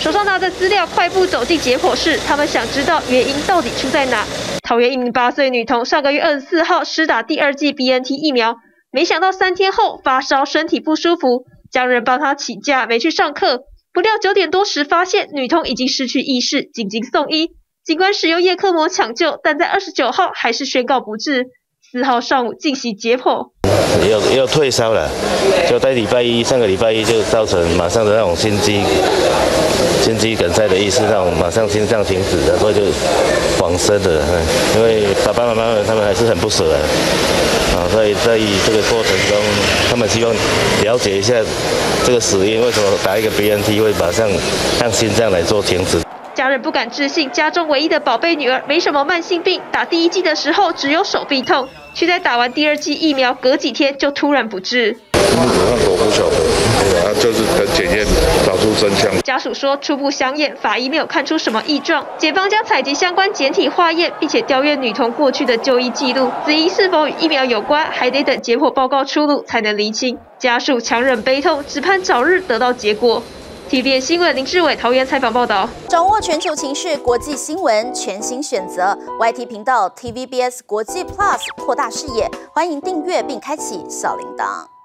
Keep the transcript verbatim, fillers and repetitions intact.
手上拿着资料，快步走进解剖室。他们想知道原因到底出在哪。桃园一名八岁女童上个月二十四号施打第二剂 B N T 疫苗，没想到三天后发烧，身体不舒服，家人帮她请假没去上课。不料九点多时发现女童已经失去意识，紧急送医。尽管使用叶克膜抢救，但在二十九号还是宣告不治。四号上午进行解剖， 也有也有退烧了，就在礼拜一上个礼拜一就造成马上的那种心肌心肌梗塞的意思，那种马上心脏停止的，所以就往生的。因为爸爸妈妈们他们还是很不舍的啊，所以在这个过程中，他们希望了解一下这个死因，为什么打一个 B N T 会马上让心脏来做停止。 家人不敢置信，家中唯一的宝贝女儿没什么慢性病，打第一剂的时候只有手臂痛，却在打完第二剂疫苗隔几天就突然不治。 那我不晓得，啊，就是等检验找出真相。 家属说，初步相验，法医没有看出什么异状。检方将采集相关检体化验，并且调阅女童过去的就医记录，死因是否与疫苗有关，还得等解剖报告出炉才能厘清。家属强忍悲痛，只盼早日得到结果。T V B S 新闻林志伟桃园采访报道。 掌握全球情势、国际新闻，全新选择 Y T 频道 T V B S 国际 Plus， 扩大视野。欢迎订阅并开启小铃铛。